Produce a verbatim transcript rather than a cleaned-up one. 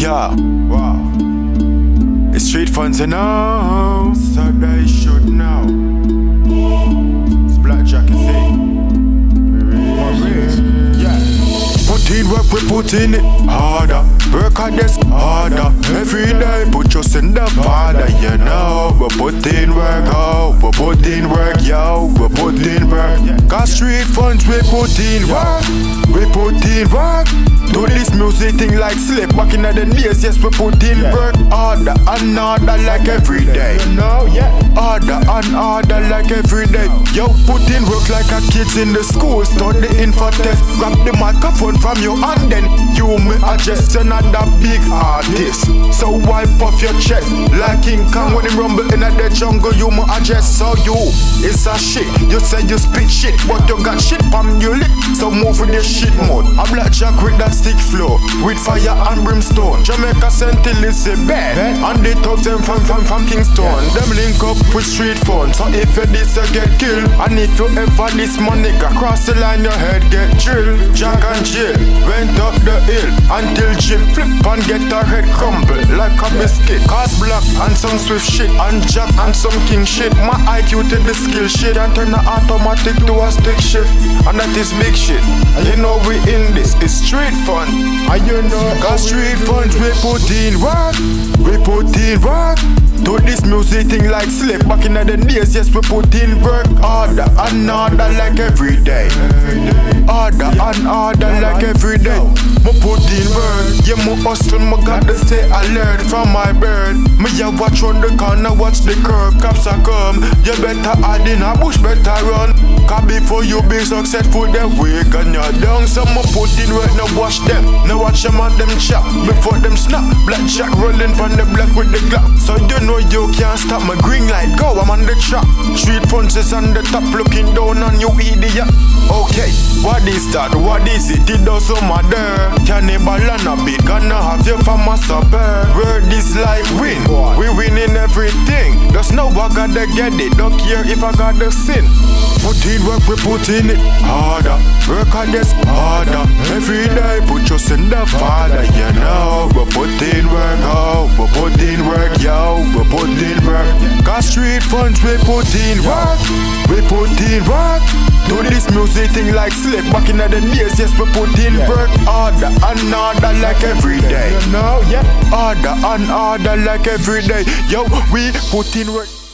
Yeah, wow. It's street funds, you know. So they should know. It's Blackjack, you see. Yeah. Put in work, we put in it harder. Work on this harder. Every day, put trust in the Father, you know. We put in work, oh. We put in work, yo. We put in work. Cause street funds, we put in work. We put in work. Do this music thing like slip back in the days, yes, we put in yeah. work. Harder and harder like every day. You know, yeah. Harder and harder like every day. Yo, put in work like a kids in the school. Studying for test. Grab the microphone from you and then you may adjust another big artist. So wipe off your chest like King Kong when he rumble in the jungle. You may adjust. So you, it's a shit. You say you spit shit, but you got shit from your lip. So move with the shit mode. A Blackjack with that stick flow, with fire and brimstone. Jamaica Saint Elizabeth and the top them from, from, from Kingston. Yeah. Them link up with street fun. So if you this you get killed, and if you ever this my nigga cross the line, your head get drilled. Jack and Jill went up the hill until Jill flip and get her head crumble like a biscuit. Cause black and some swift shit, and Jack and some king shit. My I Q to the skill shit and turn the automatic to a stick shift, and that is big shit. And you know we in this, it's street fun. And you know, cause street funds we put in work. We put in work. Do this music thing like slip back in the days, yes, we put in work. Harder and harder like every day. Harder and harder like every day. Me put in work. Yeah, me hustle, me gotta stay alert from my bird. Me ya watch on the corner, watch the curve. Cops are come. You better hide in a bush, better run. Cause before you be successful, they wake and you're down. So me put in work, now watch them. Now watch them and them chop before them snap. Blackjack rolling from the block with the Glock. So you know you can't stop my green light, go, I'm on the track. Street funds is on the top, looking down on you idiot. Okay, what is that? What is it? It doesn't matter. Cannibal and a bit, gonna have you for my supper. Word is like win, we winning everything. Just know I gotta get it, don't care if I gotta sin. Put in work, we put in it harder. Work on this harder. Every day, put trust in the Father, you know. We put in work, oh. We put in work, yo. We put in work. Cause street funds, we put in work. We put in work. Do this music thing like slip back in the days, yes, we put in work. Harder and harder like every day. You know, yeah. Harder and harder like every day. Yo, we put in work.